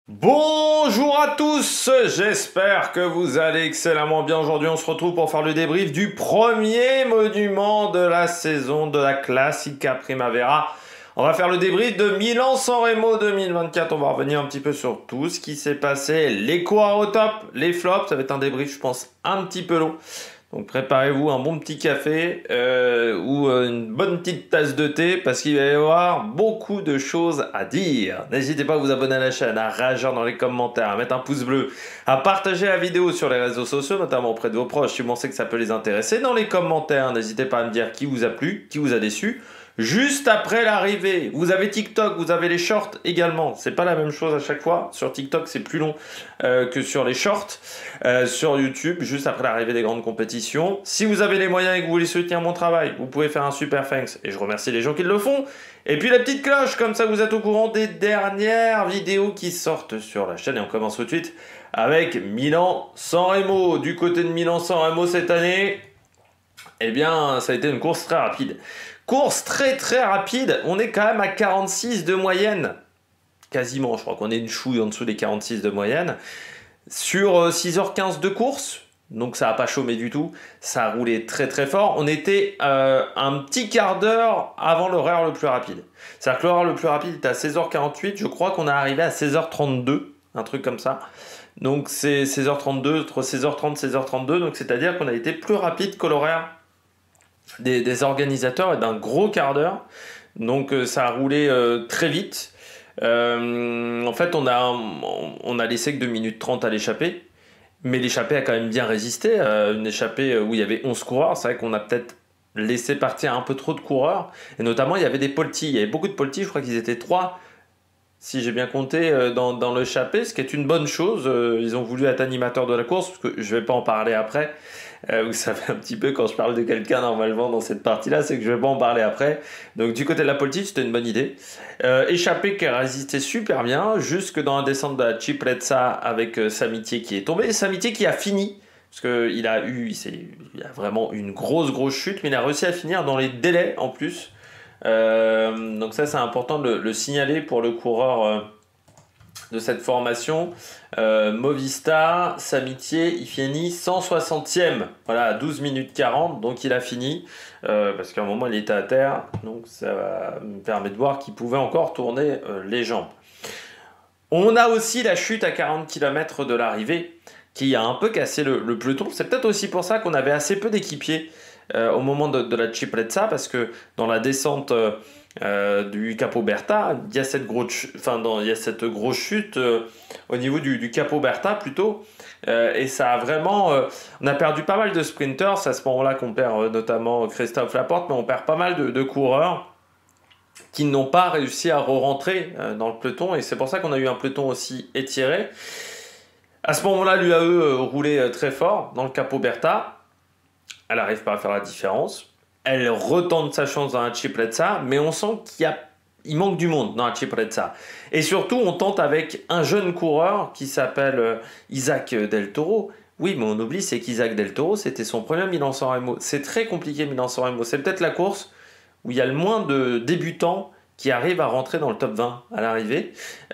Bonjour à tous, j'espère que vous allez excellemment bien. Aujourd'hui, on se retrouve pour faire le débrief du premier monument de la saison de la Classica Primavera. On va faire le débrief de Milan-San Remo 2024. On va revenir un petit peu sur tout ce qui s'est passé, les coureurs au top, les flops. Ça va être un débrief, je pense, un petit peu long. Donc préparez-vous un bon petit café ou une bonne petite tasse de thé parce qu'il va y avoir beaucoup de choses à dire. N'hésitez pas à vous abonner à la chaîne, à réagir dans les commentaires, à mettre un pouce bleu, à partager la vidéo sur les réseaux sociaux, notamment auprès de vos proches si vous pensez que ça peut les intéresser. Dans les commentaires, n'hésitez pas à me dire qui vous a plu, qui vous a déçu. Juste après l'arrivée, vous avez TikTok, vous avez les shorts également. C'est pas la même chose à chaque fois. Sur TikTok, c'est plus long que sur les shorts. Sur YouTube, juste après l'arrivée des grandes compétitions. Si vous avez les moyens et que vous voulez soutenir mon travail, vous pouvez faire un super thanks. Et je remercie les gens qui le font. Et puis la petite cloche, comme ça vous êtes au courant des dernières vidéos qui sortent sur la chaîne. Et on commence tout de suite avec Milan-San Remo. Du côté de Milan-San Remo cette année, eh bien, ça a été une course très rapide. Course très très rapide, on est quand même à 46 de moyenne. Quasiment, je crois qu'on est une chouille en dessous des 46 de moyenne. Sur 6h15 de course, donc ça n'a pas chômé du tout. Ça a roulé très très fort. On était un petit quart d'heure avant l'horaire le plus rapide. C'est-à-dire que l'horaire le plus rapide était à 16h48. Je crois qu'on est arrivé à 16h32, un truc comme ça. Donc c'est 16h32, entre 16h30 et 16h32. Donc c'est-à-dire qu'on a été plus rapide que l'horaire des organisateurs et d'un gros quart d'heure. Donc ça a roulé très vite. En fait, on a laissé que 2 minutes 30 à l'échappée. Mais l'échappée a quand même bien résisté. Une échappée où il y avait 11 coureurs. C'est vrai qu'on a peut-être laissé partir un peu trop de coureurs. Et notamment, il y avait des poltis. Il y avait beaucoup de poltis. Je crois qu'ils étaient 3, si j'ai bien compté, dans l'échappée. Ce qui est une bonne chose. Ils ont voulu être animateurs de la course. Parce que je ne vais pas en parler après. Vous savez un petit peu quand je parle de quelqu'un normalement dans cette partie-là, c'est que je vais pas en parler après. Donc du côté de la politique, c'était une bonne idée. Échappé qui a résisté super bien, jusque dans la descente de la Ciprezza avec Samitier qui est tombé. Samitier qui a fini, parce qu'il a vraiment une grosse chute, mais il a réussi à finir dans les délais en plus. Donc ça c'est important de le signaler pour le coureur de cette formation. Movistar, Samitier, il finit 160e, voilà, à 12 minutes 40, donc il a fini, parce qu'à un moment il était à terre, donc ça me permet de voir qu'il pouvait encore tourner les jambes. On a aussi la chute à 40 km de l'arrivée, qui a un peu cassé le peloton. C'est peut-être aussi pour ça qu'on avait assez peu d'équipiers au moment de la Ciprezza, parce que dans la descente du Capo Berta, il y a cette grosse chute au niveau du Capo Berta plutôt, et ça a vraiment on a perdu pas mal de sprinters. C'est à ce moment-là qu'on perd notamment Christophe Laporte, mais on perd pas mal de coureurs qui n'ont pas réussi à re-rentrer dans le peloton, et c'est pour ça qu'on a eu un peloton aussi étiré. À ce moment-là, l'UAE roulait très fort dans le Capo Berta. Elle n'arrive pas à faire la différence. Elle retente sa chance dans la Ciprezza, mais on sent il manque du monde dans la Ciprezza. Et surtout, on tente avec un jeune coureur qui s'appelle Isaac Del Toro. Oui, mais on oublie, c'est qu'Isaac Del Toro, c'était son premier Milan-San Remo. C'est très compliqué, Milan-San Remo. C'est peut-être la course où il y a le moins de débutants qui arrivent à rentrer dans le top 20 à l'arrivée.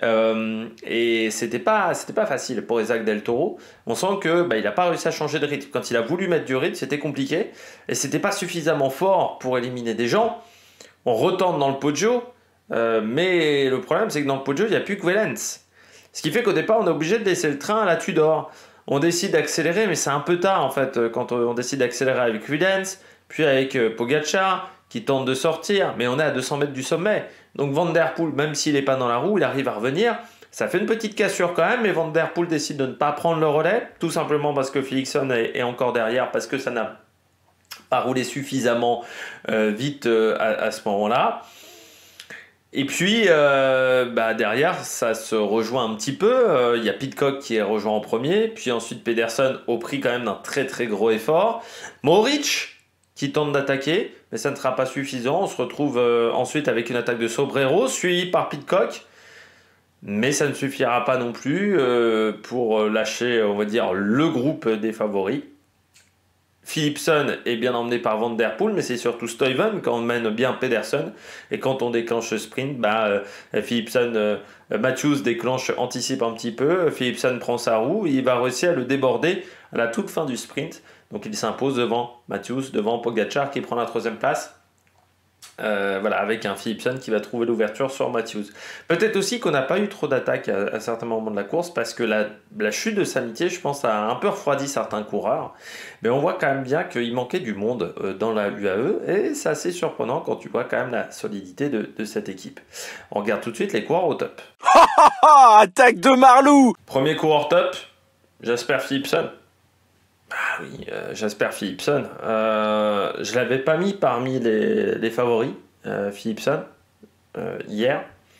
Et c'était pas facile pour Isaac Del Toro. On sent que il n'a pas réussi à changer de rythme. Quand il a voulu mettre du rythme, c'était compliqué. Et c'était pas suffisamment fort pour éliminer des gens. On retente dans le Poggio. Mais le problème, c'est que dans le Poggio, il n'y a plus que Wellens. Ce qui fait qu'au départ, on est obligé de laisser le train à la Tudor. On décide d'accélérer, mais c'est un peu tard en fait, quand on décide d'accélérer avec Wellens, puis avec Pogacar, qui tente de sortir, mais on est à 200 mètres du sommet. Donc Van Der Poel, même s'il n'est pas dans la roue, il arrive à revenir. Ça fait une petite cassure quand même, mais Van Der Poel décide de ne pas prendre le relais, tout simplement parce que Philipsen est encore derrière, parce que ça n'a pas roulé suffisamment vite à ce moment-là. Et puis derrière, ça se rejoint un petit peu. Il y a Pidcock qui est rejoint en premier, puis ensuite Pedersen au prix quand même d'un très très gros effort. Mohoric qui tente d'attaquer, mais ça ne sera pas suffisant. On se retrouve ensuite avec une attaque de Sobrero, suivie par Pidcock, mais ça ne suffira pas non plus pour lâcher, on va dire, le groupe des favoris. Philipsen est bien emmené par Van Der Poel, mais c'est surtout Stuyven quand on mène bien Pedersen. Et quand on déclenche le sprint, Philipsen, Matthews déclenche, anticipe un petit peu. Philipsen prend sa roue, il va réussir à le déborder à la toute fin du sprint. Donc il s'impose devant Matthews, devant Pogacar qui prend la 3e place. Voilà, avec un Philipsen qui va trouver l'ouverture sur Matthews. Peut-être aussi qu'on n'a pas eu trop d'attaques à certains moments de la course parce que la chute de Samitier, je pense, a un peu refroidi certains coureurs. Mais on voit quand même bien qu'il manquait du monde dans la UAE et c'est assez surprenant quand tu vois quand même la solidité de cette équipe. On regarde tout de suite les coureurs au top. Attaque de Marlou! Premier coureur top, Jasper Philipsen. Ah oui, Jasper Philipsen. Je l'avais pas mis parmi les favoris, Philipsen, hier.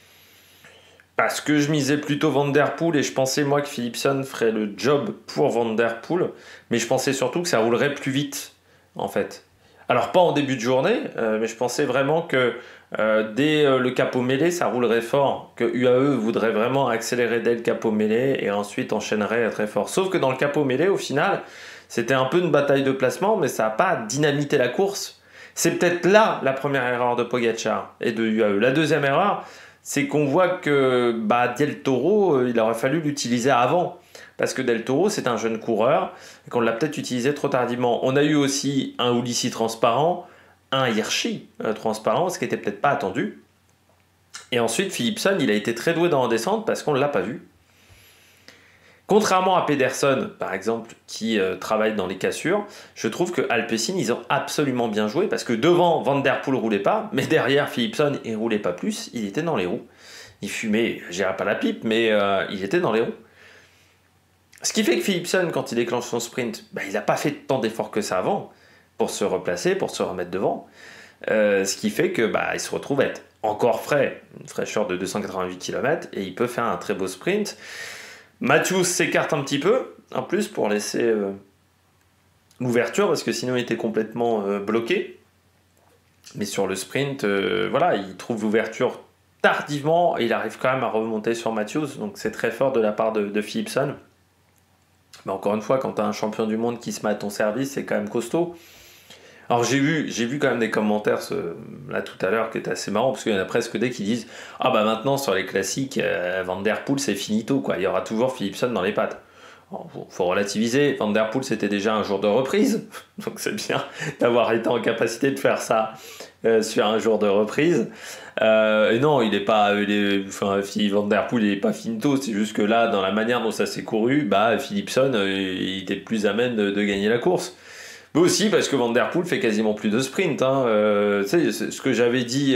Parce que je misais plutôt Van Der Poel et je pensais moi que Philipsen ferait le job pour Van Der Poel. Mais je pensais surtout que ça roulerait plus vite, en fait. Alors pas en début de journée, mais je pensais vraiment que dès le capot mêlé, ça roulerait fort. Que UAE voudrait vraiment accélérer dès le capot mêlé et ensuite enchaînerait très fort. Sauf que dans le capot mêlé, au final... C'était un peu une bataille de placement, mais ça n'a pas dynamité la course. C'est peut-être là la première erreur de Pogacar et de UAE. La deuxième erreur, c'est qu'on voit que Del Toro, il aurait fallu l'utiliser avant. Parce que Del Toro, c'est un jeune coureur et qu'on l'a peut-être utilisé trop tardivement. On a eu aussi un Ulissi transparent, un Hirschi transparent, ce qui n'était peut-être pas attendu. Et ensuite, Philipsen, il a été très doué dans la descente parce qu'on ne l'a pas vu. Contrairement à Pedersen, par exemple, qui travaille dans les cassures, je trouve que Alpecin, ils ont absolument bien joué parce que devant, Van Der Poel ne roulait pas, mais derrière, Philipsen, il ne roulait pas plus, il était dans les roues. Il fumait, je dirais pas la pipe, mais il était dans les roues. Ce qui fait que Philipsen, quand il déclenche son sprint, il n'a pas fait tant d'efforts que ça avant pour se replacer, pour se remettre devant. Ce qui fait que il se retrouve à être encore frais, une fraîcheur de 288 km, et il peut faire un très beau sprint. Matthews s'écarte un petit peu, en plus, pour laisser l'ouverture, parce que sinon il était complètement bloqué. Mais sur le sprint, il trouve l'ouverture tardivement, et il arrive quand même à remonter sur Matthews, donc c'est très fort de la part de Philipsen. Mais encore une fois, quand tu as un champion du monde qui se met à ton service, c'est quand même costaud. Alors j'ai vu quand même des commentaires là tout à l'heure qui étaient assez marrants parce qu'il y en a presque des qui disent maintenant sur les classiques Van Der Poel c'est finito quoi, il y aura toujours Philipsen dans les pattes. Faut relativiser, Van Der Poel c'était déjà un jour de reprise donc c'est bien d'avoir été en capacité de faire ça sur un jour de reprise et non il est pas Van Der Poel il est pas finito, c'est juste que là dans la manière dont ça s'est couru Philipsen il était plus à même de gagner la course. Mais aussi parce que Van Der Poel fait quasiment plus de sprint. C'est ce que j'avais dit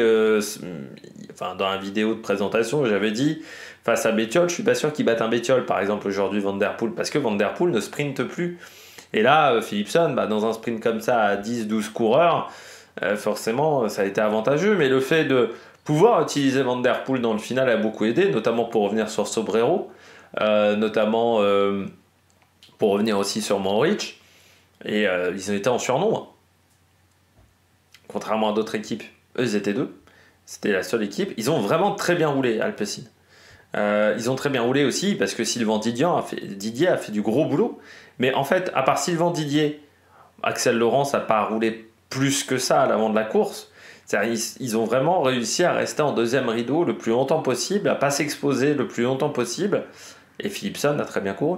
dans la vidéo de présentation, j'avais dit face à Bettiol, je suis pas sûr qu'il batte un Bettiol par exemple aujourd'hui Van Der Poel parce que Van Der Poel ne sprinte plus. Et là, Philipsen, dans un sprint comme ça à 10-12 coureurs, forcément ça a été avantageux. Mais le fait de pouvoir utiliser Van Der Poel dans le final a beaucoup aidé, notamment pour revenir sur Sobrero, notamment pour revenir aussi sur Mohoric. Et ils étaient en surnombre. Contrairement à d'autres équipes. Eux, ils étaient deux. C'était la seule équipe. Ils ont vraiment très bien roulé, Alpecin. Ils ont très bien roulé aussi parce que Sylvain Didier a fait du gros boulot. Mais en fait, à part Sylvain Didier, Axel Laurence n'a pas roulé plus que ça à l'avant de la course. Ils ont vraiment réussi à rester en deuxième rideau le plus longtemps possible, à ne pas s'exposer le plus longtemps possible. Et Philipsen a très bien couru.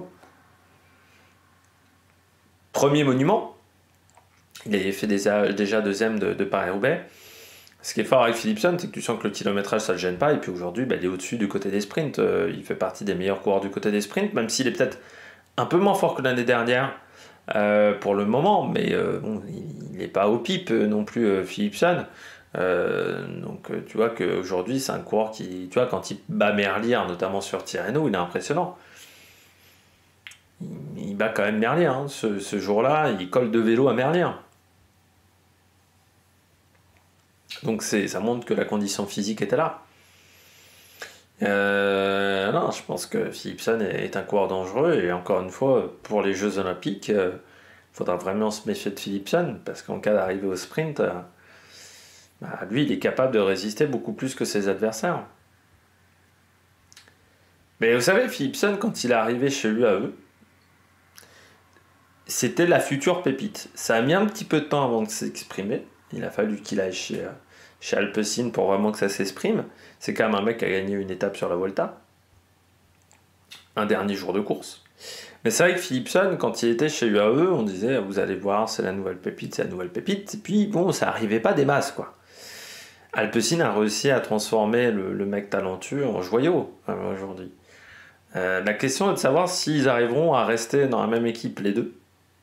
Premier monument, il avait fait déjà deuxième de Paris-Roubaix. Ce qui est fort avec Philipsen, c'est que tu sens que le kilométrage, ça ne le gêne pas. Et puis aujourd'hui, il est au-dessus du côté des sprints. Il fait partie des meilleurs coureurs du côté des sprints, même s'il est peut-être un peu moins fort que l'année dernière pour le moment. Mais il n'est pas au pipe non plus, Philipsen. Donc tu vois qu'aujourd'hui, c'est un coureur qui, tu vois, quand il bat Merlier, notamment sur Tirreno, il est impressionnant. Il bat quand même Merlier. Ce jour-là, il colle de vélo à Merlier. Donc ça montre que la condition physique était là. Non, je pense que Philipsen est un coureur dangereux. Et encore une fois, pour les Jeux Olympiques, il faudra vraiment se méfier de Philipsen. Parce qu'en cas d'arrivée au sprint, lui, il est capable de résister beaucoup plus que ses adversaires. Mais vous savez, Philipsen, quand il est arrivé chez l'UAE, c'était la future pépite. Ça a mis un petit peu de temps avant de s'exprimer. Il a fallu qu'il aille chez Alpecin pour vraiment que ça s'exprime. C'est quand même un mec qui a gagné une étape sur la Volta. Un dernier jour de course. Mais c'est vrai que Philipsen, quand il était chez UAE, on disait, vous allez voir, c'est la nouvelle pépite, c'est la nouvelle pépite. Et puis, bon, ça arrivait pas des masses, quoi. Alpecin a réussi à transformer le mec talentueux en joyau aujourd'hui. La question est de savoir s'ils arriveront à rester dans la même équipe, les deux.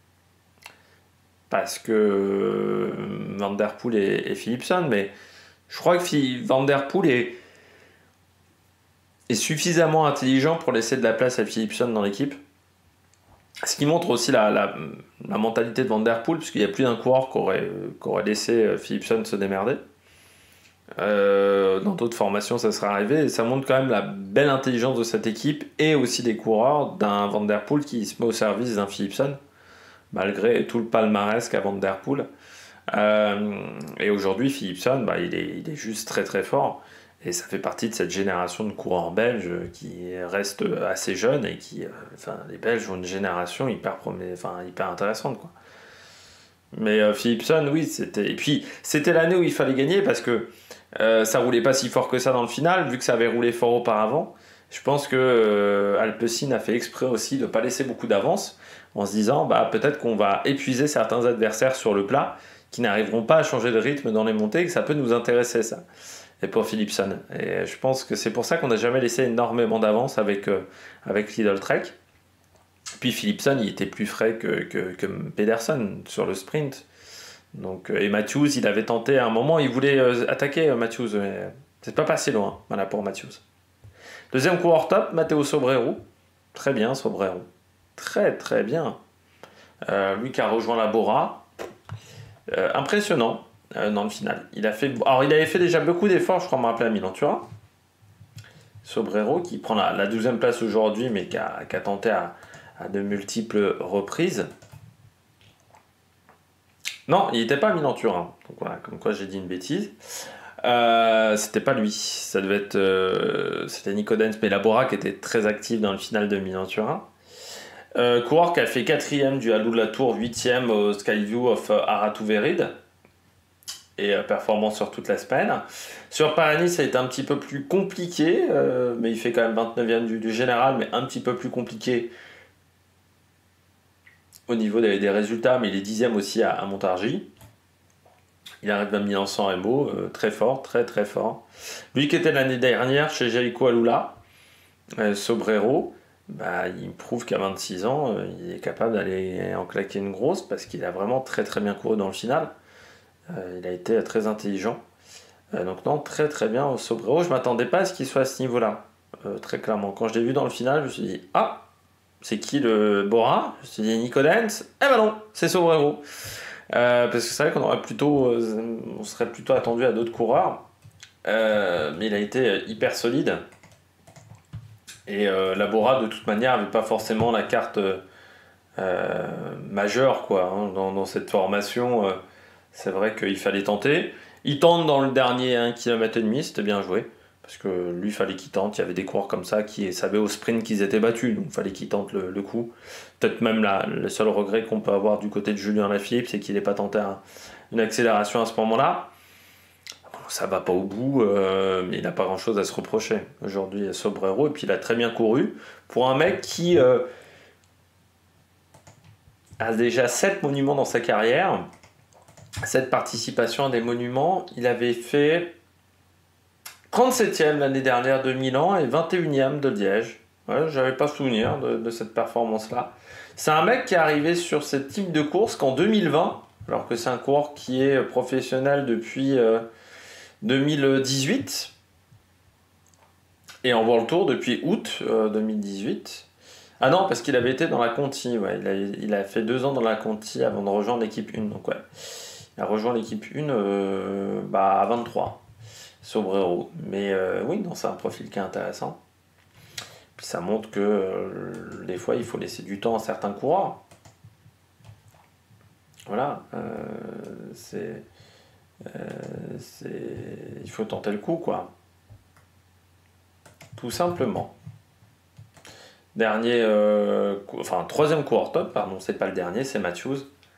Parce que Van Der Poel et Philipsen, mais je crois que Van Der Poel est suffisamment intelligent pour laisser de la place à Philipsen dans l'équipe. Ce qui montre aussi la mentalité de Van Der Poel, puisqu'il y a plus d'un coureur qui aurait laissé Philipsen se démerder. Dans d'autres formations, ça serait arrivé, et ça montre quand même la belle intelligence de cette équipe et aussi des coureurs d'un Van Der Poel qui se met au service d'un Philipsen, malgré tout le palmarès qu'a Van Der Poel. Et aujourd'hui, Philipsen, il est juste très très fort. Et ça fait partie de cette génération de coureurs belges qui reste assez jeune et qui, les Belges ont une génération hyper intéressante, quoi. Mais Philipsen, oui, c'était. Et puis c'était l'année où il fallait gagner parce que ça roulait pas si fort que ça dans le final, vu que ça avait roulé fort auparavant. Je pense que Alpecin a fait exprès aussi de ne pas laisser beaucoup d'avance en se disant peut-être qu'on va épuiser certains adversaires sur le plat qui n'arriveront pas à changer de rythme dans les montées, que ça peut nous intéresser, ça. Et pour Philipsen. Et je pense que c'est pour ça qu'on n'a jamais laissé énormément d'avance avec Lidl Trek. Puis Philipsen, il était plus frais que Pedersen sur le sprint. Donc, et Matthews, il avait tenté à un moment, il voulait attaquer Matthews, mais c'est pas passé loin, voilà, pour Matthews. Deuxième coureur top, Matteo Sobrero. Très bien, Sobrero. Très très bien. Lui qui a rejoint la Bora. Impressionnant dans le final. Il avait fait déjà beaucoup d'efforts, je crois, me rappeler à Milan-Turin. Sobrero qui prend la 12e place aujourd'hui, mais qui a tenté à de multiples reprises. Non, il n'était pas à Milan-Turin. Donc voilà, comme quoi j'ai dit une bêtise. C'était pas lui. Ça devait être. C'était Nico Denz, mais Labora qui était très actif dans le final de Milan-Turin. Coureur qui a fait 4e du Alou de la Tour, 8e au Skyview of Aratuverid. Et performance sur toute la semaine. Sur Paris, ça a été un petit peu plus compliqué, mais il fait quand même 29e du général, mais un petit peu plus compliqué au niveau des résultats, mais il est 10e aussi à Montargis. Il arrive à Milan-San Remo, très fort, très très fort. Lui qui était l'année dernière chez Jayco Alula, Sobrero, il prouve qu'à 26 ans, il est capable d'aller en claquer une grosse parce qu'il a vraiment très très bien couru dans le final. Il a été très intelligent. Donc non, très très bien Sobrero. Je ne m'attendais pas à ce qu'il soit à ce niveau-là, très clairement. Quand je l'ai vu dans le final, je me suis dit « Ah, c'est qui le Bora ?» Je me suis dit « Nico Denz ?» Eh ben non, c'est Sobrero. Parce que c'est vrai qu'on on serait plutôt attendu à d'autres coureurs. Mais il a été hyper solide. Et la Bora, de toute manière, n'avait pas forcément la carte majeure, quoi, hein, dans cette formation. C'est vrai qu'il fallait tenter. Il tente dans le dernier 1,5 km, c'était bien joué. Parce que lui, il fallait qu'il tente. Il y avait des coureurs comme ça qui savaient au sprint qu'ils étaient battus. Donc il fallait qu'il tente le coup. Peut-être même le seul regret qu'on peut avoir du côté de Julien Lafilippe, c'est qu'il n'ait pas tenté une accélération à ce moment-là. Bon, ça va pas au bout, mais il n'a pas grand-chose à se reprocher. Aujourd'hui, Sobrero. Et puis il a très bien couru. Pour un mec qui a déjà 7 monuments dans sa carrière, 7 participations à des monuments, il avait fait 37e l'année dernière de Milan et 21e de Liège. Ouais, j'avais pas souvenir de cette performance-là. C'est un mec qui est arrivé sur ce type de course qu'en 2020, alors que c'est un coureur qui est professionnel depuis 2018 et en World Tour depuis août 2018. Ah non, parce qu'il avait été dans la Conti, ouais. Il a fait 2 ans dans la Conti avant de rejoindre l'équipe 1. Donc ouais, il a rejoint l'équipe 1 à 23. Sobrero. Mais oui, c'est un profil qui est intéressant. Puis ça montre que des fois, il faut laisser du temps à certains coureurs. Voilà. Il faut tenter le coup, quoi. Tout simplement. Troisième coureur top, pardon, c'est pas le dernier, c'est Matthews.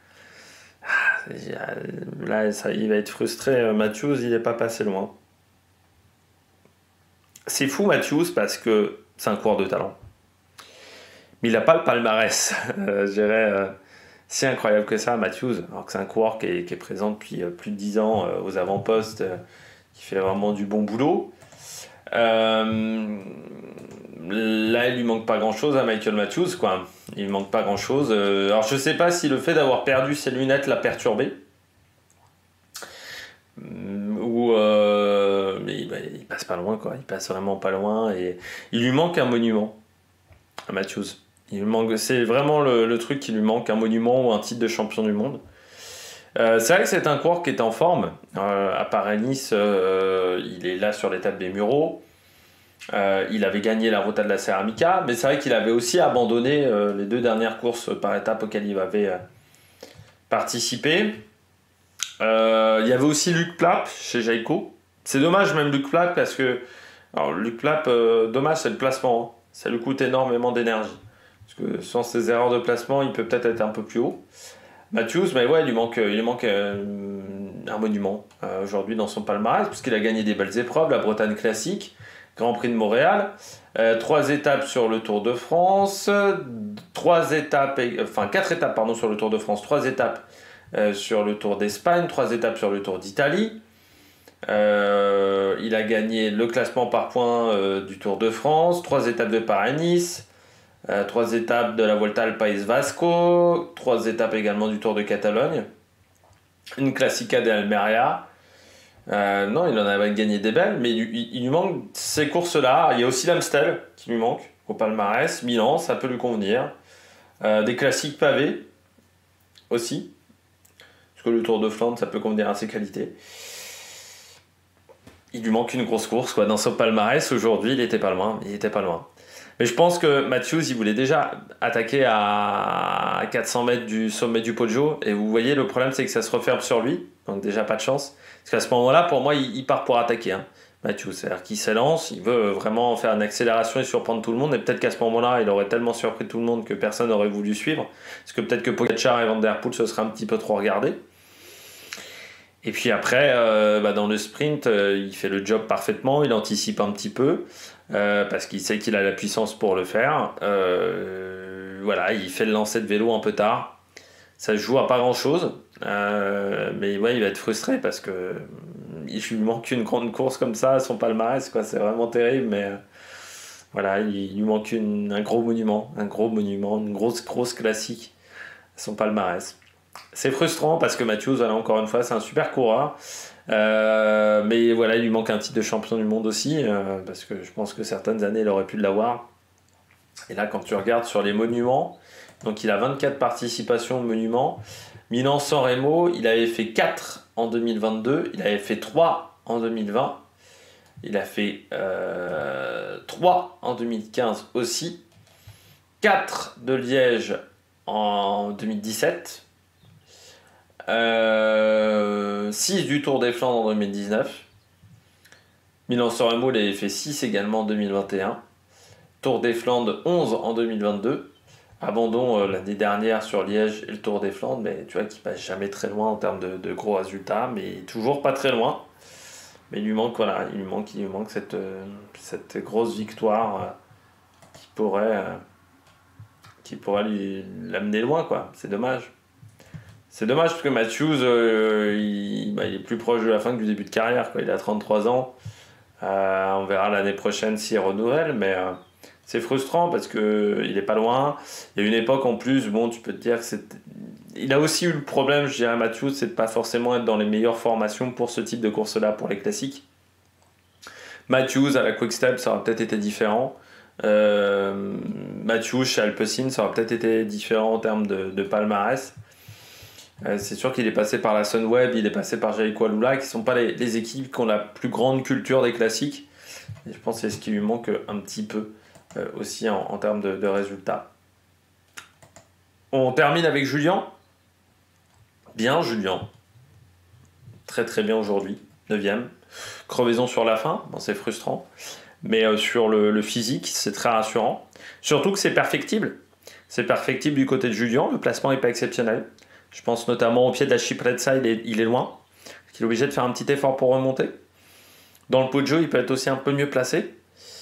Là, il va être frustré. Matthews, il n'est pas passé loin. C'est fou, Matthews, parce que c'est un coureur de talent. Mais il n'a pas le palmarès, je dirais, si incroyable que ça, Matthews. Alors que c'est un coureur qui est présent depuis plus de 10 ans aux avant-postes, qui fait vraiment du bon boulot. Là, il lui manque pas grand-chose à Michael Matthews, quoi. Il lui manque pas grand-chose. Alors, je sais pas si le fait d'avoir perdu ses lunettes l'a perturbé. Mais il passe pas loin, quoi. Il passe vraiment pas loin. Et il lui manque un monument à Matthews. C'est vraiment le truc qui lui manque, un monument ou un titre de champion du monde. C'est vrai que c'est un coureur qui est en forme. À Paris-Nice, il est là sur l'étape des Mureaux. Il avait gagné la Ruta de la Ceramica, mais c'est vrai qu'il avait aussi abandonné les 2 dernières courses par étape auxquelles il avait participé. Il y avait aussi Luc Plapp chez Jayco. C'est dommage même Luc Plapp parce que Luc Plapp, dommage, c'est le placement. Hein. Ça lui coûte énormément d'énergie. Parce que sans ses erreurs de placement, il peut peut-être être un peu plus haut. Matthews, mais ouais, il lui manque un monument aujourd'hui dans son palmarès, puisqu'il a gagné des belles épreuves, la Bretagne classique, Grand Prix de Montréal, 3 étapes sur le Tour de France, 4 étapes sur le Tour de France, 3 étapes sur le Tour d'Espagne, 3 étapes sur le Tour d'Italie. Il a gagné le classement par points du Tour de France, 3 étapes de Paris-Nice, 3 étapes de la Volta al País Vasco, 3 étapes également du Tour de Catalogne, une Classica de Almeria. Non, il en a gagné des belles, mais il lui manque ces courses-là. Il y a aussi l'Amstel qui lui manque au palmarès. Milan, ça peut lui convenir. Des classiques pavés aussi, parce que le Tour de Flandre, ça peut convenir à ses qualités. Il lui manque une grosse course, quoi. Dans son palmarès, aujourd'hui, il était pas loin. Mais je pense que Matthews, il voulait déjà attaquer à 400 mètres du sommet du Poggio. Et vous voyez, le problème, c'est que ça se referme sur lui. Donc déjà, pas de chance. Parce qu'à ce moment-là, pour moi, il part pour attaquer. Hein, Matthews, c'est-à-dire qu'il s'élance, il veut vraiment faire une accélération et surprendre tout le monde. Et peut-être qu'à ce moment-là, il aurait tellement surpris tout le monde que personne n'aurait voulu suivre. Parce que peut-être que Pogačar et Van Der Poel se seraient un petit peu trop regardés. Et puis après, dans le sprint, il fait le job parfaitement, il anticipe un petit peu, parce qu'il sait qu'il a la puissance pour le faire. Il fait le lancer de vélo un peu tard. Ça se joue à pas grand-chose, mais ouais, il va être frustré parce que il lui manque une grande course comme ça à son palmarès, quoi. C'est vraiment terrible, mais il lui manque un gros monument, une grosse classique à son palmarès. C'est frustrant parce que Matthews, encore une fois, c'est un super coureur. Mais voilà, il lui manque un titre de champion du monde aussi, parce que je pense que certaines années, il aurait pu l'avoir. Et là, quand tu regardes sur les monuments, donc il a 24 participations aux monuments. Milan-San Remo, il avait fait 4 en 2022, il avait fait 3 en 2020, il a fait 3 en 2015 aussi, 4 de Liège en 2017, 6 du Tour des Flandres en 2019. Milan-San Remo, il avait fait 6 également en 2021. Tour des Flandres 11 en 2022. Abandon l'année dernière sur Liège et le Tour des Flandres, mais tu vois qu'il passe jamais très loin en termes de gros résultats, mais toujours pas très loin. Mais il lui manque cette grosse victoire qui pourrait l'amener loin, quoi. C'est dommage. C'est dommage parce que Matthews, il est plus proche de la fin que du début de carrière, quoi. Il a 33 ans. On verra l'année prochaine s'il renouvelle, mais c'est frustrant parce qu'il est pas loin. Il y a une époque en plus, tu peux te dire que il a aussi eu le problème, je dirais, Matthews, c'est de pas forcément être dans les meilleures formations pour ce type de course-là, pour les classiques. Matthews à la Quick-Step, ça aurait peut-être été différent. Matthews chez Alpecin, ça aurait peut-être été différent en termes de palmarès. C'est sûr qu'il est passé par la Sunweb, il est passé par Jayco Alula, qui ne sont pas les équipes qui ont la plus grande culture des classiques. Et je pense que c'est ce qui lui manque un petit peu aussi en termes de résultats. On termine avec Julien. Bien Julien. Très très bien aujourd'hui. 9e. Crevaison sur la fin. Bon, c'est frustrant. Mais sur le physique, c'est très rassurant. Surtout que c'est perfectible. C'est perfectible du côté de Julien. Le placement n'est pas exceptionnel. Je pense notamment au pied de la Chypretsa, il est loin. Il est obligé de faire un petit effort pour remonter. Dans le pot de jeu, il peut être aussi un peu mieux placé.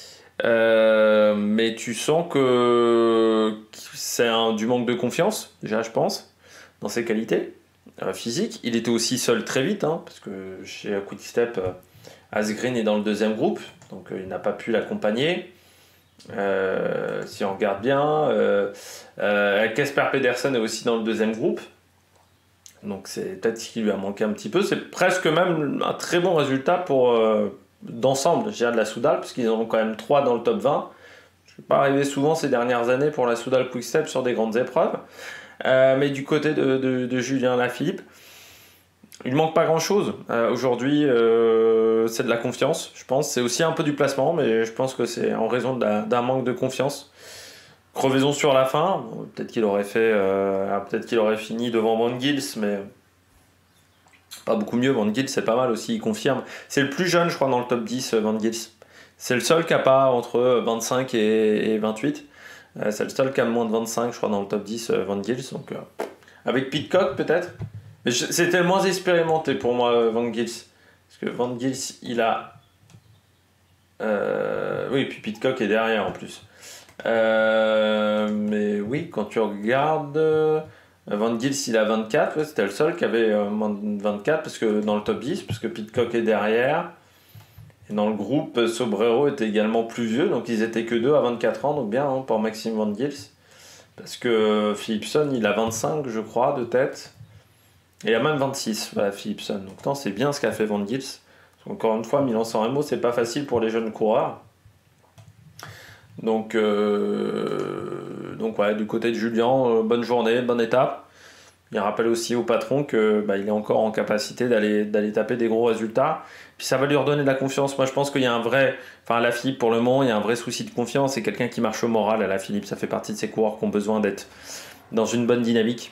Mais tu sens que c'est du manque de confiance, déjà, je pense, dans ses qualités physiques. Il était aussi seul très vite, parce que chez Quick-Step, Asgreen est dans le deuxième groupe, donc il n'a pas pu l'accompagner. Si on regarde bien, Kasper Pedersen est aussi dans le deuxième groupe. Donc c'est peut-être ce qui lui a manqué un petit peu. C'est presque même un très bon résultat pour d'ensemble, je dirais, de la Soudal, parce qu'ils en ont quand même 3 dans le top 20. Je ne suis pas arrivé souvent ces dernières années pour la Soudal Quick-Step sur des grandes épreuves. Mais du côté de Julien Lafilippe, il ne manque pas grand-chose. Aujourd'hui, c'est de la confiance, je pense. C'est aussi un peu du placement, mais je pense que c'est en raison d'un manque de confiance. Crevaison sur la fin, peut-être qu'il aurait fini devant Van Gils, mais pas beaucoup mieux. Van Gils, c'est pas mal aussi, il confirme. C'est le plus jeune, je crois, dans le top 10, Van Gils. C'est le seul qui n'a pas entre 25 et 28. C'est le seul qui a moins de 25, je crois, dans le top 10, Van Gils. Donc, avec Pidcock, peut-être. Mais c'était le moins expérimenté pour moi, Van Gils. Parce que Van Gils, il a... oui, puis Pidcock est derrière, en plus. Mais oui, quand tu regardes, Van Gils il a 24, ouais, c'était le seul qui avait moins de 24 parce que dans le top 10, parce que Pidcock est derrière. Et dans le groupe, Sobrero était également plus vieux, donc ils étaient que 2 à 24 ans, donc bien pour Maxime Van Gils. Parce que Philipson il a 25, je crois, de tête. Et il a même 26, voilà, Philipson. Donc non, c'est bien ce qu'a fait Van Gils. Encore une fois, Milan-San Remo, c'est pas facile pour les jeunes coureurs. Donc ouais, du côté de Julien, bonne journée, bonne étape. Il rappelle aussi au patron que il est encore en capacité d'aller taper des gros résultats. Puis ça va lui redonner de la confiance. Moi je pense qu'il y a un vrai, à la Philippe pour le moment, il y a un vrai souci de confiance. C'est quelqu'un qui marche au moral à la Philippe. Ça fait partie de ces coureurs qui ont besoin d'être dans une bonne dynamique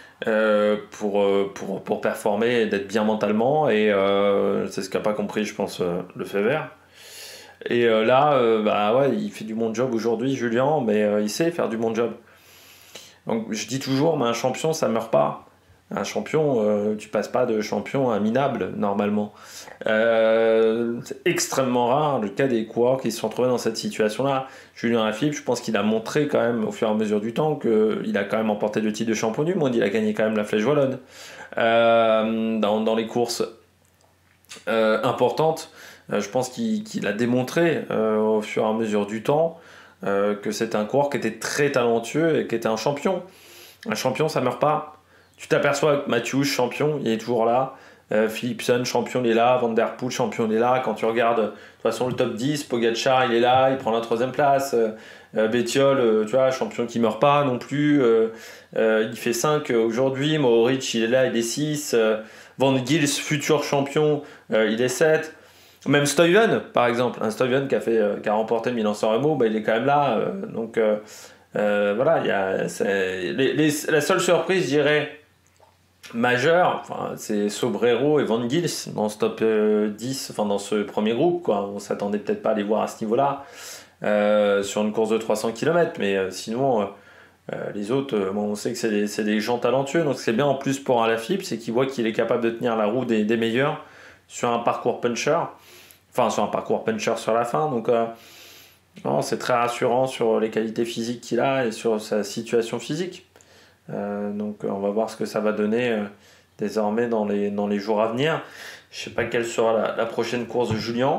pour performer et d'être bien mentalement. Et c'est ce qu'a pas compris, je pense, le Fever. Et là, ouais, il fait du bon job aujourd'hui, Julien, mais il sait faire du bon job. Donc je dis toujours, mais un champion, ça meurt pas. Un champion, tu passes pas de champion à minable, normalement. C'est extrêmement rare le cas des coureurs qui se sont trouvés dans cette situation-là. Julien Lafilippe, je pense qu'il a montré quand même, au fur et à mesure du temps, qu'il a quand même emporté le titre de champion du monde. Il a gagné quand même la Flèche Wallonne. Dans les courses importantes, je pense qu'il a démontré au fur et à mesure du temps que c'était un coureur qui était très talentueux et qui était un champion. Un champion, ça meurt pas. Tu t'aperçois que Matthews, champion, il est toujours là. Philipsen, champion, il est là. Van Der Poel, champion, il est là. Quand tu regardes, de toute façon, le top 10, Pogacar, il est là, il prend la 3ème place. Bettiol, tu vois, champion qui meurt pas non plus. Il fait 5 aujourd'hui. Mohoric, il est là, il est 6. Van Gils, futur champion, il est 7. Même Stuyven, par exemple, un Stuyven qui a remporté Milan-San Remo, il est quand même là. Voilà, la seule surprise, je dirais, majeure, c'est Sobrero et Van Gils dans ce top 10, dans ce premier groupe, quoi. On s'attendait peut-être pas à les voir à ce niveau-là sur une course de 300 km, mais sinon, les autres, on sait que c'est des gens talentueux, donc c'est bien en plus pour Alaphilippe, c'est qu'il voit qu'il est capable de tenir la roue des meilleurs sur un parcours puncher. Sur un parcours puncher sur la fin, donc non, c'est très rassurant sur les qualités physiques qu'il a et sur sa situation physique. Donc on va voir ce que ça va donner désormais dans les jours à venir. Je sais pas quelle sera la prochaine course de Julien.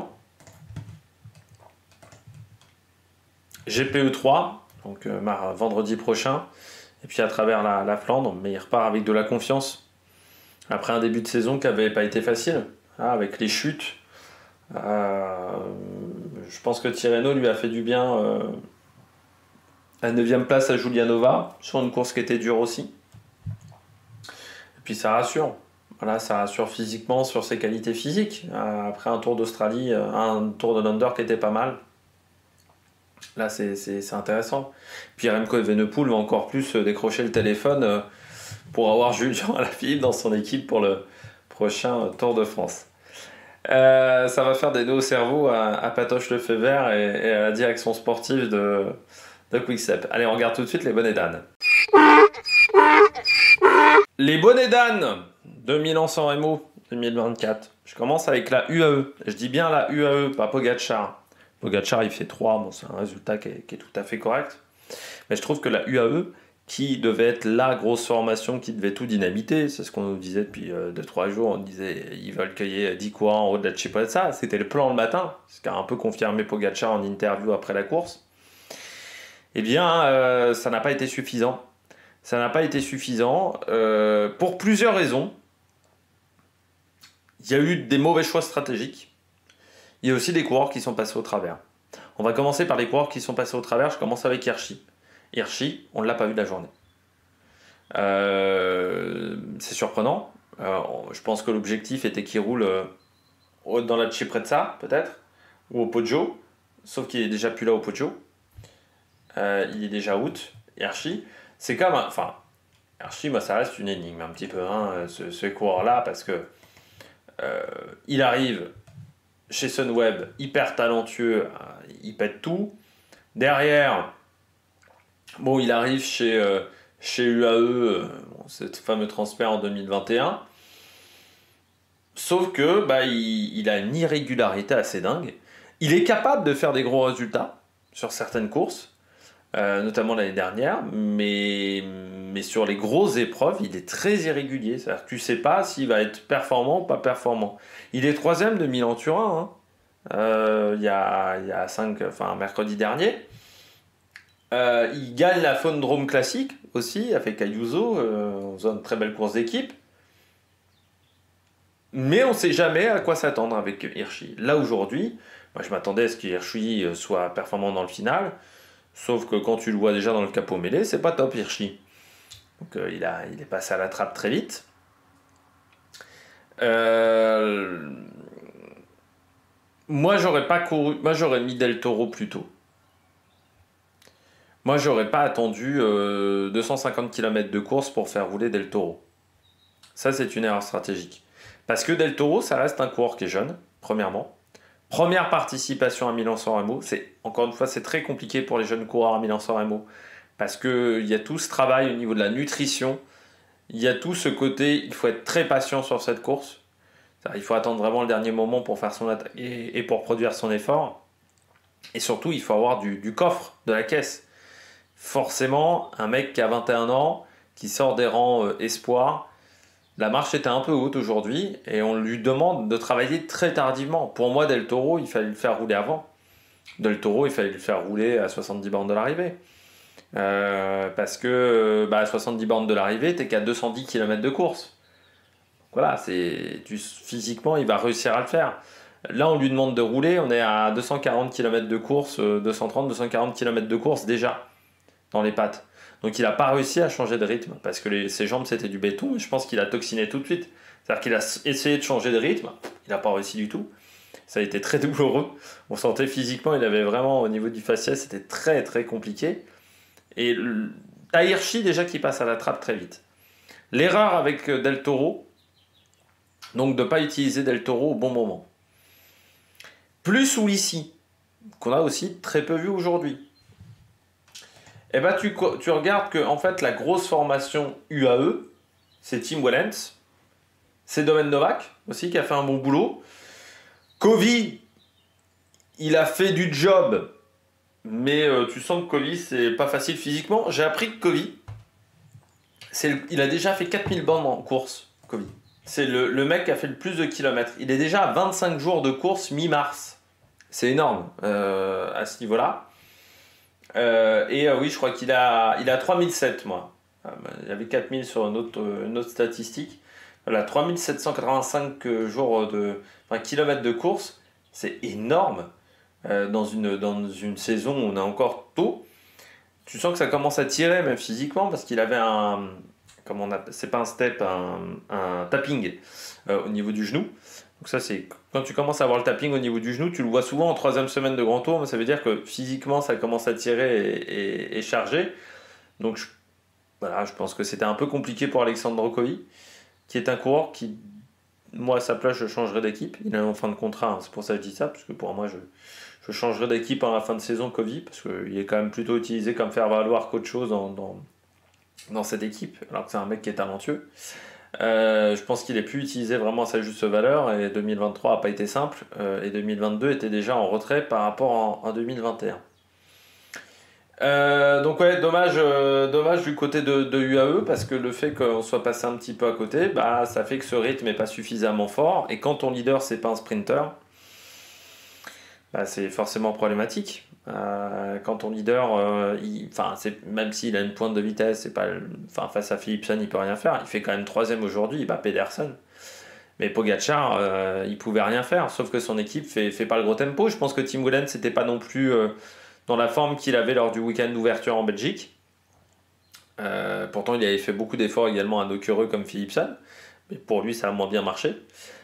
GPE 3, donc vendredi prochain, et puis à travers la Flandre, mais il repart avec de la confiance. Après un début de saison qui n'avait pas été facile, avec les chutes. Je pense que Tirreno lui a fait du bien à 9ème place à Giulianova sur une course qui était dure aussi, et puis ça rassure, voilà, ça rassure physiquement sur ses qualités physiques après un Tour d'Australie, un Tour de l'Under qui était pas mal. Là c'est intéressant, puis Remco Evenepoel va encore plus décrocher le téléphone pour avoir Julien Alaphilippe dans son équipe pour le prochain Tour de France. Ça va faire des nœuds au cerveau à Patoche Lefebvre et à la direction sportive de Quickstep. Allez, on regarde tout de suite les bonnets d'âne. Les bonnets d'âne de Milan-San Remo 2024. Je commence avec la UAE. Je dis bien la UAE, pas Pogacar. Pogacar, il fait 3, bon, c'est un résultat qui est tout à fait correct. Mais je trouve que la UAE, qui devait être la grosse formation qui devait tout dynamiter, c'est ce qu'on nous disait depuis 2-3 jours, on disait ils veulent cueillir 10 courants en haut de la Ciprezza, c'était le plan le matin, ce qu'a un peu confirmé Pogacar en interview après la course. Eh bien, ça n'a pas été suffisant. Ça n'a pas été suffisant pour plusieurs raisons. Il y a eu des mauvais choix stratégiques. Il y a aussi des coureurs qui sont passés au travers. On va commencer par les coureurs qui sont passés au travers. Je commence avec Hirschi. Hirschi, on ne l'a pas vu de la journée. C'est surprenant. Je pense que l'objectif était qu'il roule dans la Ciprezza, peut-être, ou au Poggio. Sauf qu'il est déjà plus là au Poggio. Il est déjà out. Hirschi, c'est comme... Enfin, Hirschi, moi, ça reste une énigme un petit peu, hein, ce coureur-là, parce que il arrive chez Sunweb, hyper talentueux, il pète tout. Derrière, bon, il arrive chez UAE, ce fameux transfert en 2021. Sauf que il a une irrégularité assez dingue. Il est capable de faire des gros résultats sur certaines courses, notamment l'année dernière, mais sur les grosses épreuves, il est très irrégulier. C'est-à-dire que tu ne sais pas s'il va être performant ou pas performant. Il est 3ème de Milan-Turin, il y a 5, enfin mercredi dernier. Il gagne la Phone Classique aussi avec Ayuso, en faisant une très belle course d'équipe. Mais on ne sait jamais à quoi s'attendre avec Hirschi. Là aujourd'hui, moi je m'attendais à ce qu'Hirschi soit performant dans le final. Sauf que quand tu le vois déjà dans le capot mêlé, c'est pas top Hirschi. Donc il est passé à la trappe très vite. Moi j'aurais pas couru, moi j'aurais mis Del Toro plus tôt. Moi j'aurais pas attendu 250 km de course pour faire rouler Del Toro. Ça c'est une erreur stratégique. Parce que Del Toro ça reste un coureur qui est jeune, premièrement. Première participation à Milan-San Remo, encore une fois, c'est très compliqué pour les jeunes coureurs à Milan-San Remo parce qu'il y a tout ce travail au niveau de la nutrition, il y a tout ce côté, il faut être très patient sur cette course, il faut attendre vraiment le dernier moment pour faire son attaque et pour produire son effort, et surtout il faut avoir du coffre, de la caisse. Forcément, un mec qui a 21 ans, qui sort des rangs espoir, la marche était un peu haute aujourd'hui et on lui demande de travailler très tardivement. Pour moi, Del Toro, il fallait le faire rouler avant. Del Toro, il fallait le faire rouler à 70 bornes de l'arrivée. Parce que à 70 bornes de l'arrivée, t'es qu'à 210 km de course. Voilà, physiquement, il va réussir à le faire. Là, on lui demande de rouler, on est à 240 km de course, 230-240 km de course déjà dans les pattes. Donc il n'a pas réussi à changer de rythme parce que ses jambes c'était du béton et je pense qu'il a toxiné tout de suite. C'est-à-dire qu'il a essayé de changer de rythme, il n'a pas réussi du tout. Ça a été très douloureux. On sentait physiquement, il avait vraiment au niveau du faciès, c'était très très compliqué. Et t'as Hirschi déjà qui passe à la trappe très vite. L'erreur avec Del Toro, donc de ne pas utiliser Del Toro au bon moment. Plus Ulissi, qu'on a aussi très peu vu aujourd'hui. Et tu regardes que en fait la grosse formation UAE, c'est Tim Wellens, c'est Domen Novak aussi qui a fait un bon boulot. Covey, il a fait du job, mais tu sens que Covey c'est pas facile physiquement. J'ai appris que Covey, il a déjà fait 4000 bornes en course. Covey, c'est le mec qui a fait le plus de kilomètres. Il est déjà à 25 jours de course mi-mars. C'est énorme à ce niveau-là. Oui, je crois qu'il a 3007, moi. Il y avait 4000 sur une autre statistique. Voilà, 3785 jours kilomètres de course, c'est énorme dans une saison où on est encore tôt. Tu sens que ça commence à tirer même physiquement parce qu'il avait c'est pas un step, un tapping au niveau du genou. Donc ça c'est quand tu commences à avoir le tapping au niveau du genou, tu le vois souvent en 3e semaine de grand tour, mais ça veut dire que physiquement ça commence à tirer et charger. Donc je pense que c'était un peu compliqué pour Alexandre Covey, qui est un coureur qui moi, à sa place, je changerais d'équipe. Il est en fin de contrat, hein, c'est pour ça que je dis ça, parce que pour moi, je changerais d'équipe en la fin de saison Kovi, parce qu'il est quand même plutôt utilisé comme faire valoir qu'autre chose dans cette équipe, alors que c'est un mec qui est talentueux. Je pense qu'il est plus utilisé vraiment à sa juste valeur, et 2023 n'a pas été simple, et 2022 était déjà en retrait par rapport en 2021. Donc ouais, dommage du côté de UAE, parce que le fait qu'on soit passé un petit peu à côté, bah, ça fait que ce rythme n'est pas suffisamment fort, et quand ton leader c'est pas un sprinter, bah, c'est forcément problématique. Quand ton leader, même s'il a une pointe de vitesse, c'est pas, face à Philipsen, il peut rien faire. Il fait quand même troisième aujourd'hui, il bat Pedersen. Mais Pogacar, il pouvait rien faire, sauf que son équipe fait pas le gros tempo. Je pense que Tim Wellens n'était pas non plus dans la forme qu'il avait lors du week-end d'ouverture en Belgique. Pourtant, il avait fait beaucoup d'efforts également à Dockereux comme Philipsen, mais pour lui, ça a moins bien marché.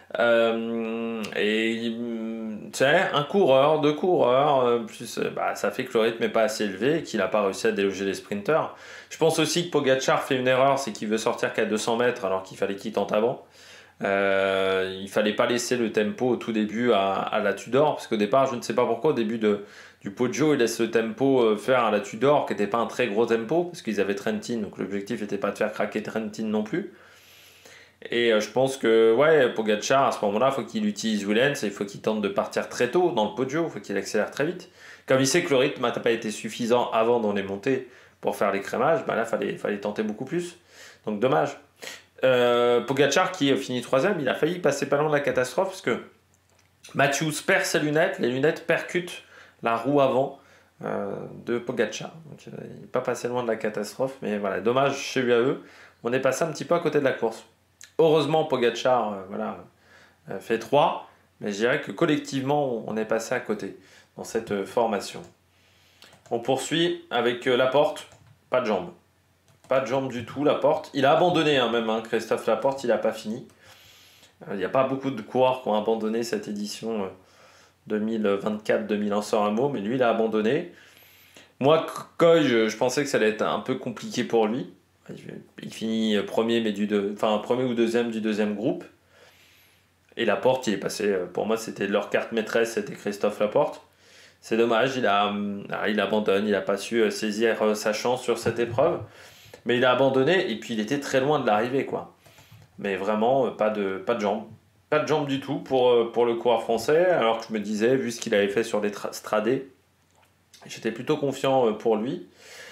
Tu sais, un coureur, deux coureurs, plus, ça fait que le rythme n'est pas assez élevé et qu'il n'a pas réussi à déloger les sprinters. Je pense aussi que Pogacar fait une erreur, c'est qu'il veut sortir qu'à 200 mètres alors qu'il fallait qu'il tente avant. Il fallait pas laisser le tempo au tout début à la Tudor, parce qu'au départ, je ne sais pas pourquoi, au début du Poggio, il laisse le tempo faire à la Tudor, qui n'était pas un très gros tempo, parce qu'ils avaient Trentin, donc l'objectif n'était pas de faire craquer Trentin non plus. Et je pense que Pogacar, à ce moment-là, il faut qu'il utilise Wellens et il faut qu'il tente de partir très tôt dans le Poggio, il faut qu'il accélère très vite. Comme il sait que le rythme n'a pas été suffisant avant dans les montées pour faire l'écrémage, là, il fallait tenter beaucoup plus. Donc dommage. Pogacar qui finit troisième, il a failli passer pas loin de la catastrophe parce que Matthews perd ses lunettes, les lunettes percutent la roue avant de Pogacar. Donc il n'est pas passé loin de la catastrophe, mais voilà, dommage chez UAE, on est passé un petit peu à côté de la course. Heureusement, Pogacar fait 3, mais je dirais que collectivement, on est passé à côté dans cette formation. On poursuit avec Laporte, pas de jambes. Pas de jambes du tout, Laporte. Il a abandonné Christophe Laporte, il n'a pas fini. Il n'y a pas beaucoup de coureurs qui ont abandonné cette édition 2024 de Milan-San Remo, mais lui, il a abandonné. Moi, Coy, je pensais que ça allait être un peu compliqué pour lui. Il finit premier, premier ou deuxième du deuxième groupe. Et Laporte, il est passé. Pour moi, c'était leur carte maîtresse, c'était Christophe Laporte. C'est dommage, il abandonne, il n'a pas su saisir sa chance sur cette épreuve. Mais il a abandonné et puis il était très loin de l'arrivée, quoi. Mais vraiment, pas de jambes. Pas de jambes du tout pour le coureur français. Alors que je me disais, vu ce qu'il avait fait sur les stradés, j'étais plutôt confiant pour lui.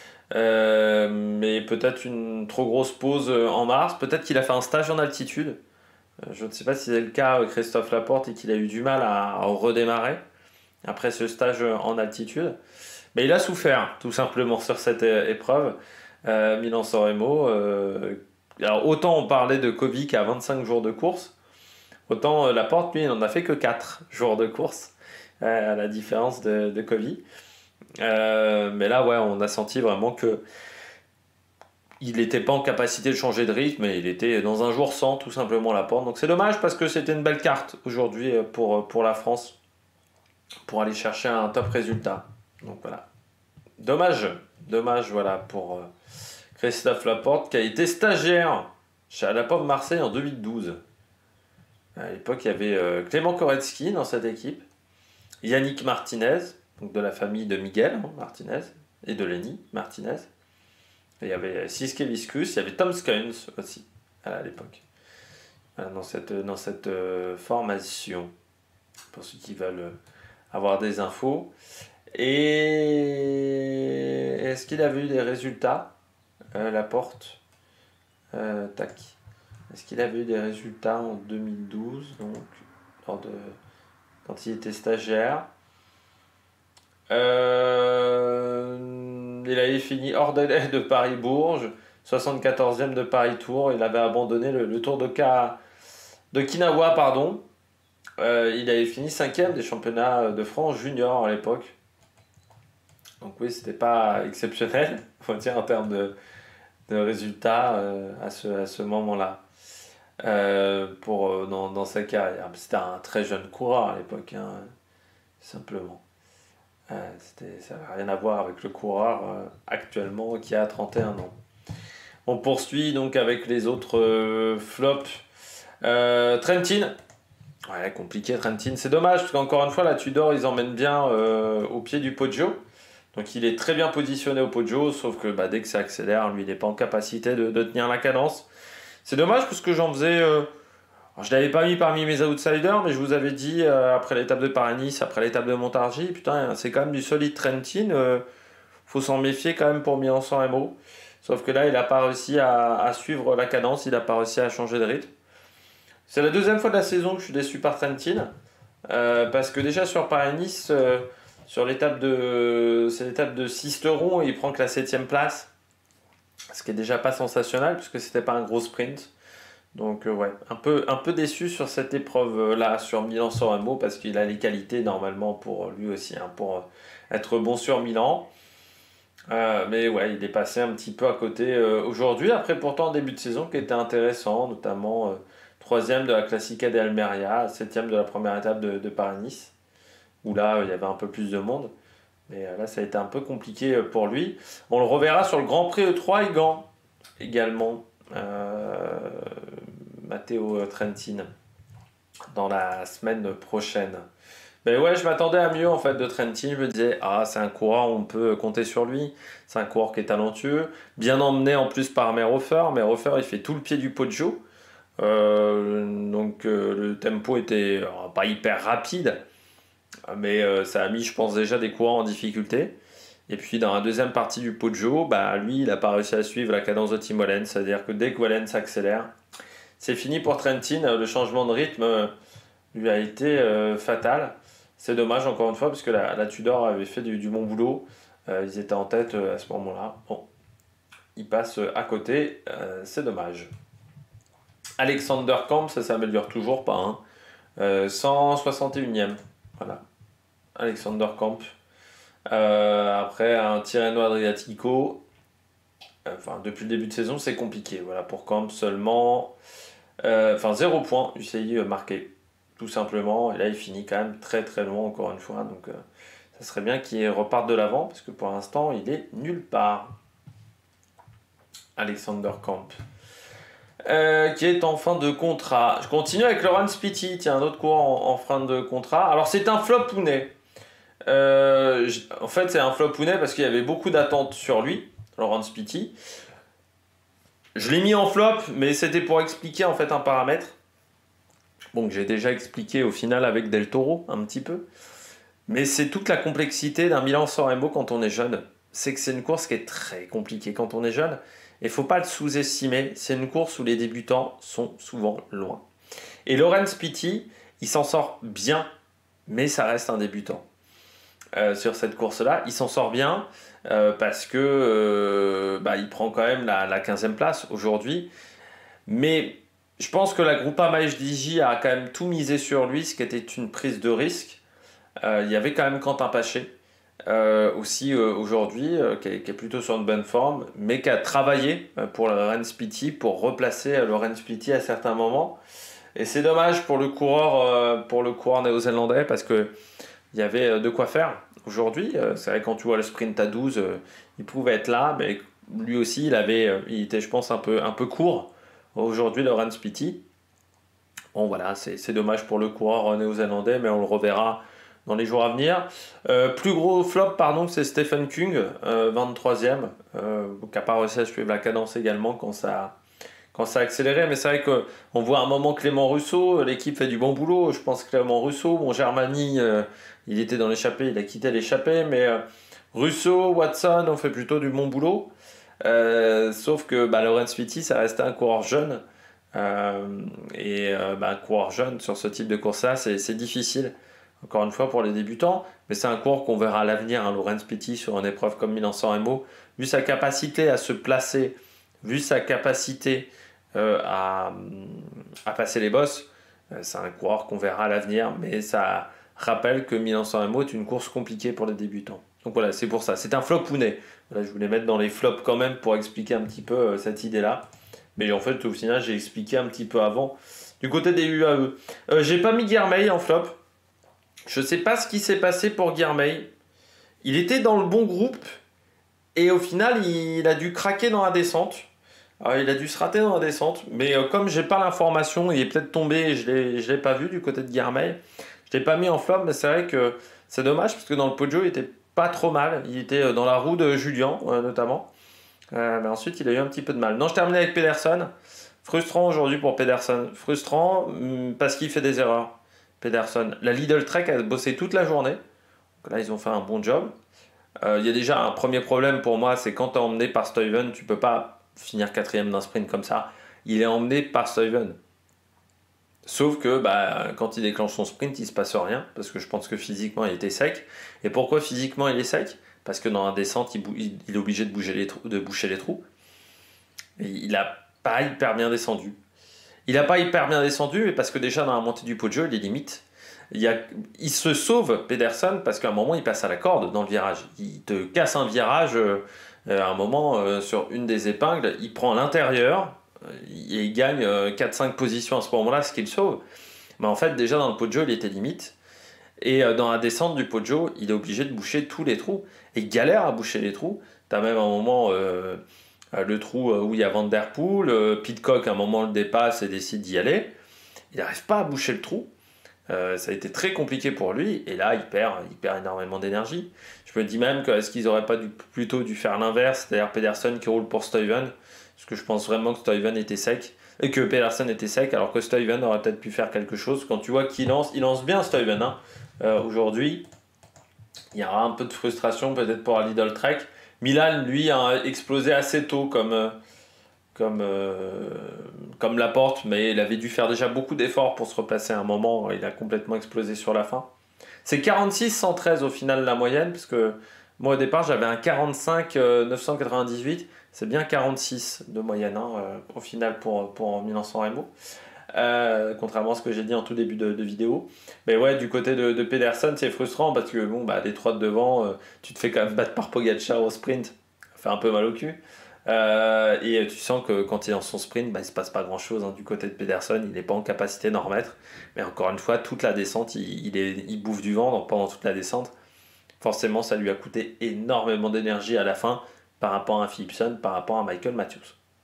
Mais peut-être une trop grosse pause en mars. Peut-être qu'il a fait un stage en altitude. Je ne sais pas si c'est le cas Christophe Laporte et qu'il a eu du mal à redémarrer après ce stage en altitude. Mais il a souffert tout simplement sur cette épreuve. Milan-San Remo. Alors autant on parlait de Kovi qui a 25 jours de course, autant Laporte, lui, il n'en a fait que 4 jours de course, à la différence de Kovi. Mais là, on a senti vraiment que il n'était pas en capacité de changer de rythme et il était dans un jour sans tout simplement Laporte. Donc c'est dommage parce que c'était une belle carte aujourd'hui pour la France pour aller chercher un top résultat. Donc voilà. Dommage voilà pour Christophe Laporte qui a été stagiaire chez la Pomme Marseille en 2012. À l'époque, il y avait Clément Koretsky dans cette équipe, Yannick Martinez, donc de la famille de Miguel Martinez et de Lenny Martinez. Et il y avait Siske Viscus, il y avait Tom Skuns aussi à l'époque. Dans cette formation, pour ceux qui veulent avoir des infos. Et est-ce qu'il avait eu des résultats Laporte tac. Est-ce qu'il avait eu des résultats en 2012, donc quand il était stagiaire? Il avait fini hors délai de Paris-Bourges, 74e de Paris-Tours. Il avait abandonné le Tour de Kinawa, pardon. Il avait fini 5e des championnats de France junior à l'époque. Donc oui, c'était pas exceptionnel, faut dire, en termes de résultats à ce moment-là. Dans sa carrière. C'était un très jeune coureur à l'époque, simplement. Ça n'avait rien à voir avec le coureur actuellement qui a 31 ans. On poursuit donc avec les autres flops Trentin. Ouais, compliqué Trentin. C'est dommage parce qu'encore une fois, la Tudor, ils emmènent bien au pied du Poggio. Donc il est très bien positionné au Poggio, sauf que dès que ça accélère, lui, il n'est pas en capacité de tenir la cadence. C'est dommage parce que j'en faisais... je ne l'avais pas mis parmi mes outsiders, mais je vous avais dit, après l'étape de Paris-Nice, après l'étape de Montargis, putain, c'est quand même du solide Trentin. Faut s'en méfier quand même pour Milan-San Remo. Sauf que là, il n'a pas réussi à suivre la cadence, il n'a pas réussi à changer de rythme. C'est la deuxième fois de la saison que je suis déçu par Trentin. Parce que déjà sur Paris-Nice, sur c'est l'étape de Sisteron, il prend que la 7ème place. Ce qui est déjà pas sensationnel, puisque c'était pas un gros sprint. Donc ouais, un peu déçu sur cette épreuve-là, sur Milan-San Remo, parce qu'il a les qualités normalement pour lui aussi, pour être bon sur Milan. Mais ouais, il est passé un petit peu à côté aujourd'hui. Après, pourtant, un début de saison qui était intéressant, notamment 3e de la Classica d'Almeria, 7e de la première étape de Paris-Nice, où là, il y avait un peu plus de monde. Mais là, ça a été un peu compliqué pour lui. On le reverra sur le Grand Prix E3 et Gand également. Matteo Trentin dans la semaine prochaine. Mais ouais, je m'attendais à mieux en fait de Trentin. Je me disais, c'est un coureur, on peut compter sur lui. C'est un coureur qui est talentueux, bien emmené en plus par Merhofer. Merhofer, il fait tout le pied du Poggio. Donc le tempo était pas hyper rapide, mais ça a mis, je pense, déjà des coureurs en difficulté. Et puis dans la deuxième partie du Poggio, lui, il n'a pas réussi à suivre la cadence de Tim Wellens. C'est-à-dire que dès que Wellens s'accélère, c'est fini pour Trentin. Le changement de rythme lui a été fatal. C'est dommage encore une fois parce que la Tudor avait fait du bon boulot. Ils étaient en tête à ce moment-là. Bon, ils passent à côté. C'est dommage. Alexander Kamp, ça s'améliore toujours pas. 161e. Voilà. Alexander Kamp. Après un Tirreno Adriatico. Depuis le début de saison, c'est compliqué. Voilà, pour Kamp seulement. 0 point UCI marqué. Tout simplement, et là il finit quand même très très loin encore une fois, donc ça serait bien qu'il reparte de l'avant, parce que pour l'instant il est nulle part. Alexander Kamp, qui est en fin de contrat. Je continue avec Laurens Pitty, tiens, un autre coureur en fin de contrat. Alors c'est un flop pounet. En fait c'est un flop pounet parce qu'il y avait beaucoup d'attentes sur lui, Laurens Pitty. Je l'ai mis en flop, mais c'était pour expliquer en fait un paramètre. Bon, que j'ai déjà expliqué au final avec Del Toro, un petit peu. Mais c'est toute la complexité d'un Milan-San Remo quand on est jeune. C'est que c'est une course qui est très compliquée quand on est jeune. Et il ne faut pas le sous-estimer. C'est une course où les débutants sont souvent loin. Et Laurens Pitty, il s'en sort bien, mais ça reste un débutant. Sur cette course-là, il s'en sort bien parce que il prend quand même la 15e place aujourd'hui. Mais je pense que la Groupama FDJ a quand même tout misé sur lui, ce qui était une prise de risque. Il y avait quand même Quentin Paché aussi aujourd'hui, qui est plutôt sur une bonne forme, mais qui a travaillé pour Laurens Pitty, pour replacer Laurens Pitty à certains moments. Et c'est dommage pour le coureur néo-zélandais, parce qu'il y avait de quoi faire aujourd'hui. C'est vrai, quand tu vois le sprint à 12, il pouvait être là, mais lui aussi, il était, je pense, un peu court. Aujourd'hui, Laurens Pitty. Bon, voilà, c'est dommage pour le coureur néo-zélandais, mais on le reverra dans les jours à venir. Plus gros flop, c'est Stephen Kung, 23e, qui n'a pas réussi à suivre la cadence également quand ça a accéléré. Mais c'est vrai qu'on voit un moment Clément Russo, l'équipe fait du bon boulot. Je pense que Clément Russo, Germany, il était dans l'échappée, il a quitté l'échappée, mais Russo, Watson ont fait plutôt du bon boulot. Sauf que Laurens Pitty, ça restait un coureur jeune. Un coureur jeune sur ce type de course-là, c'est difficile. Encore une fois pour les débutants, mais c'est un coureur qu'on verra à l'avenir, Laurens Pitty, sur une épreuve comme Milan-San Remo, vu sa capacité à se placer, vu sa capacité à passer les bosses, c'est un coureur qu'on verra à l'avenir, mais ça rappelle que Milan-San Remo est une course compliquée pour les débutants. Donc voilà, c'est pour ça. C'est un flop pounet. Voilà, je voulais mettre dans les flops quand même pour expliquer un petit peu cette idée-là. Mais en fait, au final, j'ai expliqué un petit peu avant. Du côté des UAE, j'ai pas mis Girmay en flop. Je sais pas ce qui s'est passé pour Girmay. Il était dans le bon groupe et au final, il a dû craquer dans la descente. Alors, il a dû se rater dans la descente, mais comme j'ai pas l'information, il est peut-être tombé et je l'ai pas vu du côté de Guermeil. Je l'ai pas mis en flop, mais c'est vrai que c'est dommage parce que dans le Poggio, il était pas trop mal. Il était dans la roue de Julien, notamment. Mais ensuite, il a eu un petit peu de mal. Non, je termine avec Pedersen. Frustrant aujourd'hui pour Pedersen. Frustrant parce qu'il fait des erreurs. Pedersen. La Lidl Trek a bossé toute la journée. Donc là, ils ont fait un bon job. Il y a déjà un premier problème pour moi, c'est quand tu es emmené par Stuyven, tu peux pas finir quatrième d'un sprint comme ça. Il est emmené par Stuyven. Sauf que quand il déclenche son sprint, il se passe rien, parce que je pense que physiquement il était sec. Et pourquoi physiquement il est sec? Parce que dans la descente, il est obligé de boucher les trous. Et il n'a pas hyper bien descendu. Il n'a pas hyper bien descendu, mais parce que déjà dans la montée du Poggio, il est limite. Il se sauve, Pedersen, parce qu'à un moment, il passe à la corde dans le virage. Il te casse un virage, à un moment, sur une des épingles, il prend l'intérieur, et il gagne 4-5 positions à ce moment-là, ce qui le sauve. Mais en fait, déjà dans le Poggio, il était limite. Et dans la descente du Poggio, il est obligé de boucher tous les trous. Et il galère à boucher les trous. Tu as même un moment le trou où il y a Van Der Poel. Pidcock, à un moment, le dépasse et décide d'y aller. Il n'arrive pas à boucher le trou. Ça a été très compliqué pour lui. Et là, il perd énormément d'énergie. Je me dis même que est-ce qu'ils n'auraient pas plutôt dû faire l'inverse, c'est-à-dire Pedersen qui roule pour Stuyven. Parce que je pense vraiment que Stuyven était sec. Et que Pedersen était sec, alors que Stuyven aurait peut-être pu faire quelque chose. Quand tu vois qu'il lance, il lance bien Stuyven. Aujourd'hui, il y aura un peu de frustration peut-être pour Lidl Trek. Milan, lui, a explosé assez tôt comme Laporte, mais il avait dû faire déjà beaucoup d'efforts pour se replacer à un moment. Il a complètement explosé sur la fin. C'est 46-113 au final la moyenne, parce que moi au départ j'avais un 45-998. C'est bien 46 de moyenne au final pour Milan-San Remo. Contrairement à ce que j'ai dit en tout début de vidéo. Mais ouais, du côté de Pedersen, c'est frustrant parce que les trois de devant, tu te fais quand même battre par Pogacar au sprint. Ça fait un peu mal au cul. Et tu sens que quand il est dans son sprint, il se passe pas grand chose du côté de Pedersen. Il n'est pas en capacité d'en remettre. Mais encore une fois, toute la descente, il bouffe du vent pendant toute la descente. Forcément, ça lui a coûté énormément d'énergie à la fin par rapport à Philipsen, par rapport à Michael Matthews.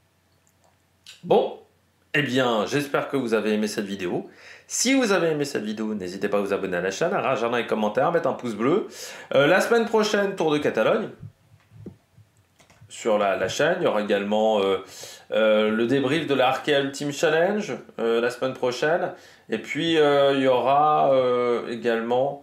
Bon, eh bien, j'espère que vous avez aimé cette vidéo. Si vous avez aimé cette vidéo, n'hésitez pas à vous abonner à la chaîne, à réagir dans les commentaires, à mettre un pouce bleu. La semaine prochaine, Tour de Catalogne. Sur la chaîne, il y aura également le débrief de la Arkea Ultimate Challenge la semaine prochaine. Et puis, il y aura également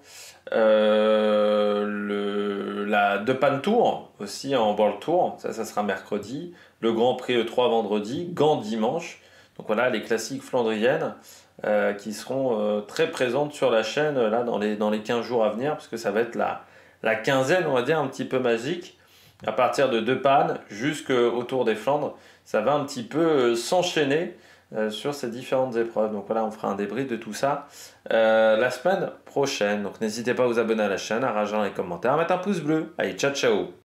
la Depan Tour, aussi en World Tour. Ça sera mercredi. Le Grand Prix E3 vendredi. Gand dimanche. Donc voilà, les classiques flandriennes qui seront très présentes sur la chaîne là, dans les 15 jours à venir, parce que ça va être la quinzaine, on va dire, un petit peu magique. À partir de Depan jusqu'au Tour des Flandres, ça va un petit peu s'enchaîner sur ces différentes épreuves. Donc voilà, on fera un débrief de tout ça la semaine prochaine. Donc n'hésitez pas à vous abonner à la chaîne, à réagir dans les commentaires, à mettre un pouce bleu. Allez, ciao ciao!